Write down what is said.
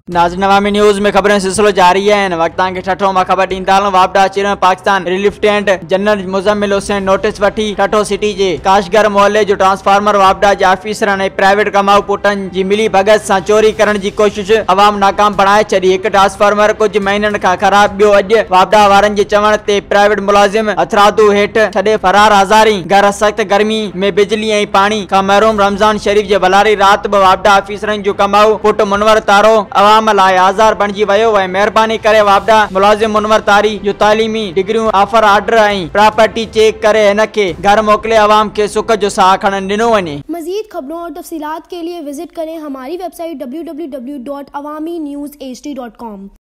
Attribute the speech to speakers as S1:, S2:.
S1: नाज़रीन अवामी न्यूज़ में खबरें सिलसिलो जारी है। वक्तां के ठठो में खबर ॾींदा वापडा चिर Pakistan lieutenant general Muzammil Hussain notice वठी ठठो सिटी जे काशगर मोहल्ले जो ट्रांसफार्मर वापडा जे ऑफिसरन ऐं प्राइवेट कमाऊ पुटन जी मिली भगत सां चोरी करण जी कोशिश अवाम नाकाम बणाए छॾी। एक ट्रांसफार्मर कुछ महीननि खां ख़राब, ॿियो अॼु वापडा वारनि जे चवण ते प्राइवेट मुलाजिम हथरादू हेठ छॾे फरार हज़ारी। घर सख्त गर्मी में बिजली ऐं पानी खां महरूम रमज़ान शरीफ जे भलारी रात बि वापडा ऑफिसरन जो कमाऊ पुट मुनवर तारो अवाम लाइ आज़ार बणिजी वियो है। मेहरबानी करे वापडा मुलाजिम मुनवर तारी जो तालीमी डिग्रियूं ऑफर ऑर्डर ऐं प्रॉपर्टी चेक करे हिन खे घर मोकिले अवाम के सुख जो साह खणण ॾिनो वञे।
S2: मजीद खबरों और तफसीलात के लिए विजिट करें हमारी वेबसाइट www.awamiNewsHD.com।